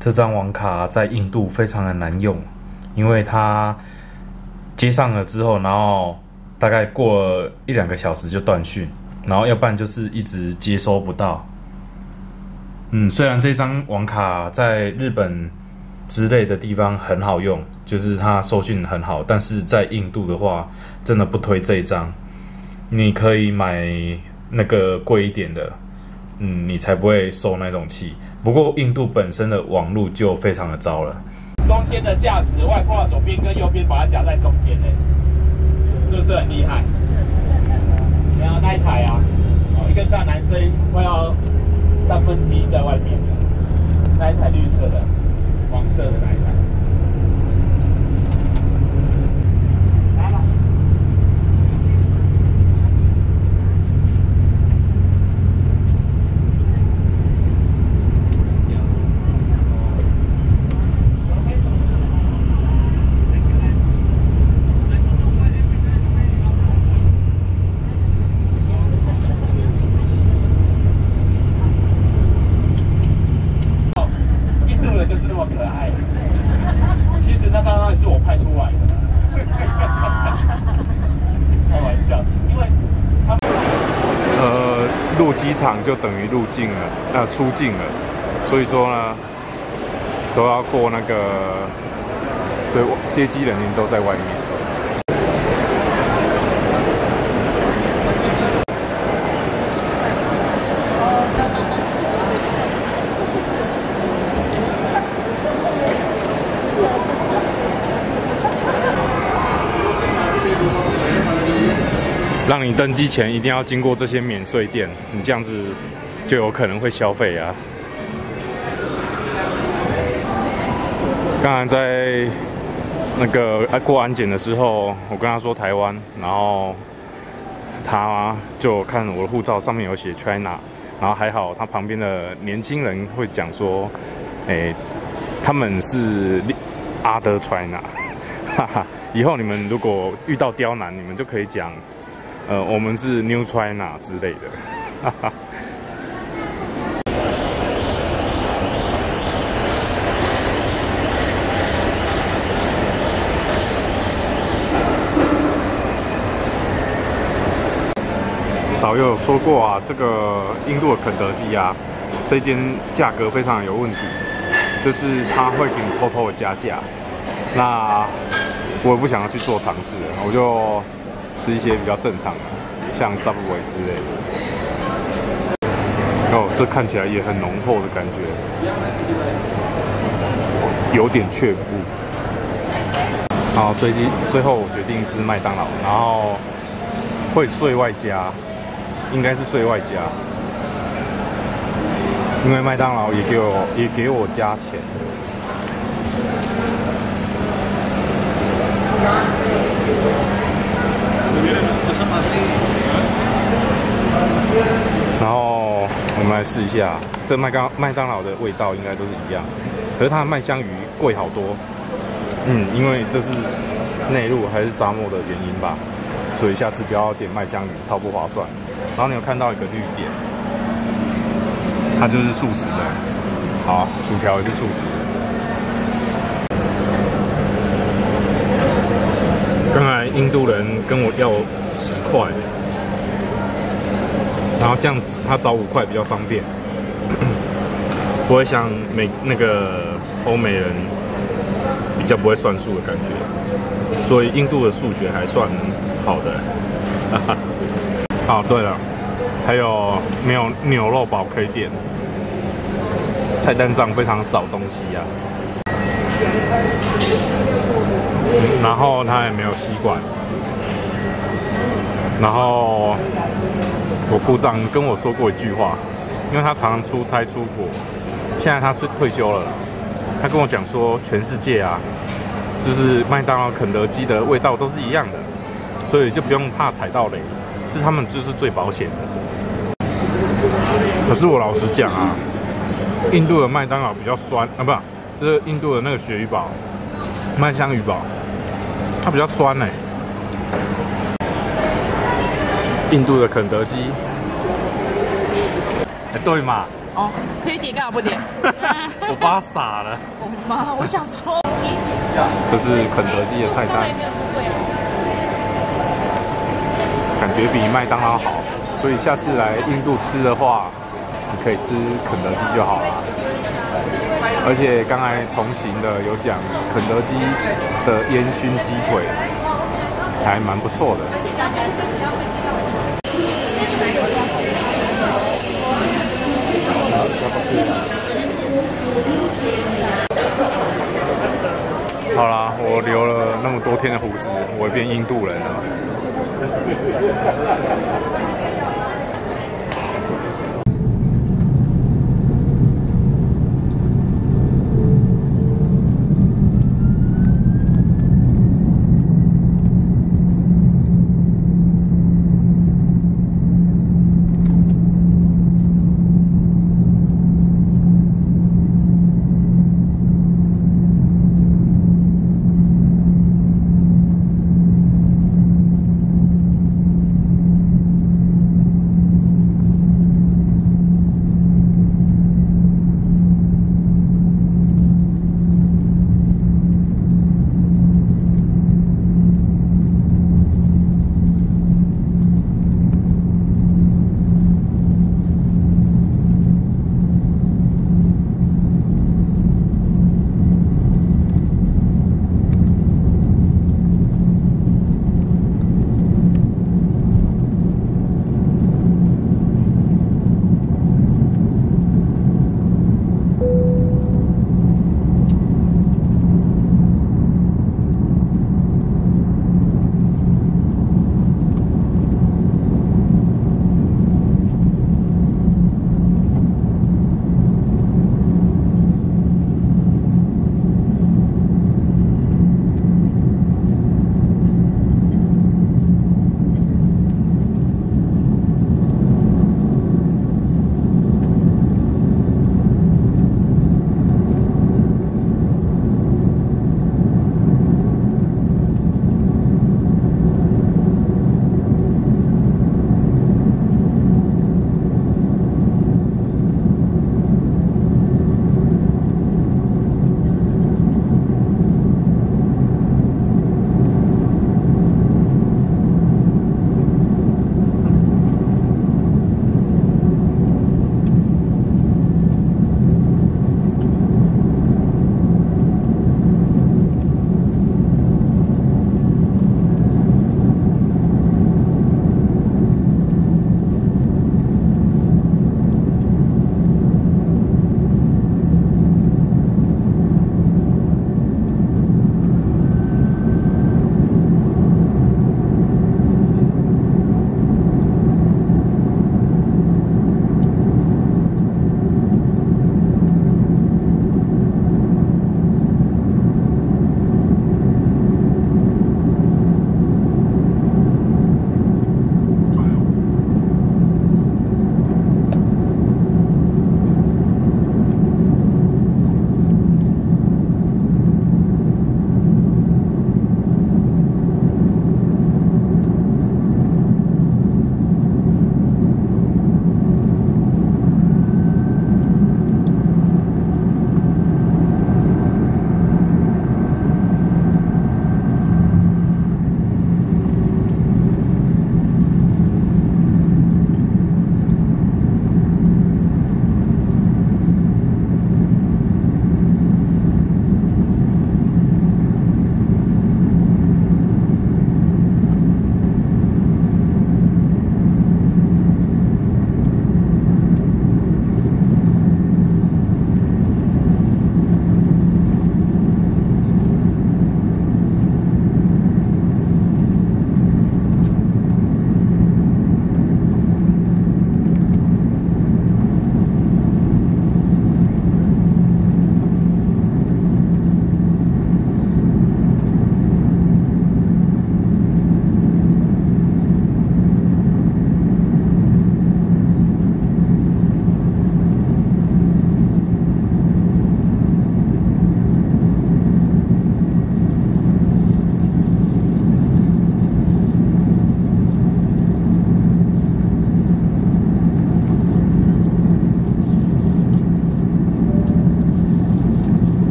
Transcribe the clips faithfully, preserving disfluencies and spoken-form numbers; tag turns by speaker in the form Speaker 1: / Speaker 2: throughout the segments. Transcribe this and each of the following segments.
Speaker 1: 这张网卡在印度非常的难用，因为它接上了之后，然后大概过了一两个小时就断讯，然后要不然就是一直接收不到。嗯，虽然这张网卡在日本之类的地方很好用，就是它收讯很好，但是在印度的话，真的不推这一张。你可以买那个贵一点的，嗯，你才不会收那种气。不过印度本身的网路就非常的糟了。
Speaker 2: 中间的驾驶外挂左边跟右边把它夹在中间的，是不是很厉害？然后那一台啊，哦，一个大男生快要三分之一在外面的，那一台绿色的、黄色的那一台。来了。就是那么可爱，其实那当然是我派出来的，开玩笑，因为他
Speaker 1: 呃入机场就等于入境了，呃出境了，所以说呢都要过那个，所以接机人员都在外面。让你登机前一定要经过这些免税店，你这样子就有可能会消费啊。刚才在那个过安检的时候，我跟他说台湾，然后他就看我的护照上面有写 China， 然后还好他旁边的年轻人会讲说，哎，他们是 Other China， 哈哈，以后你们如果遇到刁难，你们就可以讲。呃，我们是 New China 之类的，哈哈。导游有说过啊，这个印度的肯德基啊，这间价格非常有问题，就是他会给你偷偷的加价。那我也不想要去做尝试，我就。吃一些比较正常的，像 Subway 之类的。哦，这看起来也很浓厚的感觉，有点却步。好，最近最后我决定吃麦当劳，然后会税外加，应该是税外加，因为麦当劳也给我也给我加钱。然后我们来试一下，这麦当麦当劳的味道应该都是一样，可是它的麦香鱼贵好多。嗯，因为这是内陆还是沙漠的原因吧，所以下次不要点麦香鱼，超不划算。然后你有看到一个绿点，它就是素食的，好，薯条也是素食的。刚才印度人跟我要十块，然后这样子他找五块比较方便，不会像美那个欧美人比较不会算数的感觉，所以印度的数学还算好的。哈哈。哦，对了，还有没有牛肉堡可以点？菜单上非常少东西啊。嗯、然后它也没有吸管，然后我部长跟我说过一句话，因为他常常出差出国，现在他是退休了，他跟我讲说，全世界啊，就是麦当劳、肯德基的味道都是一样的，所以就不用怕踩到雷，是他们就是最保险的。可是我老实讲啊，印度的麦当劳比较酸啊，不，就是印度的那个鳕鱼堡、麦香鱼堡。它比较酸哎、欸，印度的肯德基，哎、欸、对嘛？
Speaker 3: 哦，可以点干嘛不点？
Speaker 1: 我爸傻了。
Speaker 3: 我妈，我想说，
Speaker 1: 这是肯德基的菜单，感觉比麦当劳好，所以下次来印度吃的话，你可以吃肯德基就好了。而且刚才同行的有讲，肯德基的烟熏鸡腿还蛮不错的。好啦，我留了那么多天的胡子，我会变印度人了。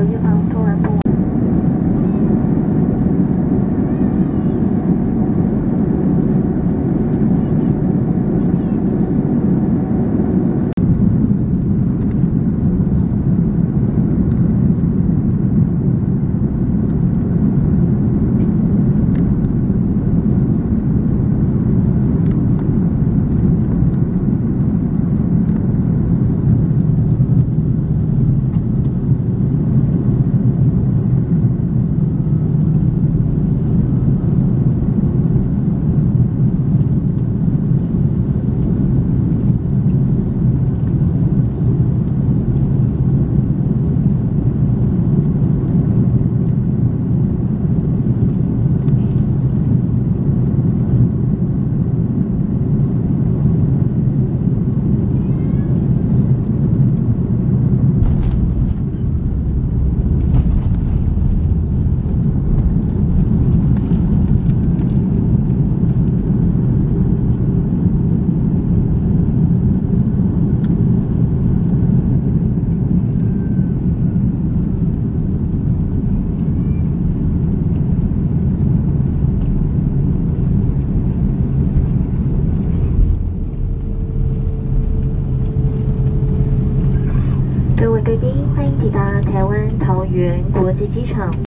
Speaker 3: 一旁突然不。各位贵宾，欢迎抵达台湾桃园国际机场。